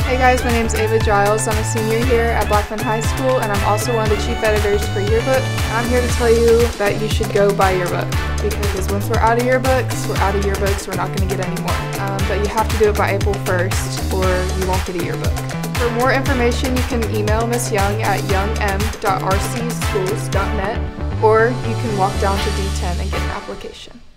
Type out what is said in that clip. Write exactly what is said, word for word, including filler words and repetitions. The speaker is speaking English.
Hey guys, my name's Ava Giles. I'm a senior here at Blackman High School, and I'm also one of the chief editors for Yearbook. And I'm here to tell you that you should go buy Yearbook, because once we're out of yearbooks, we're out of yearbooks, we're not going to get any more. Um, but you have to do it by April first, or you won't get a yearbook. For more information, you can email Miss Young at young m dot r c schools dot net, or you can walk down to D ten and get an application.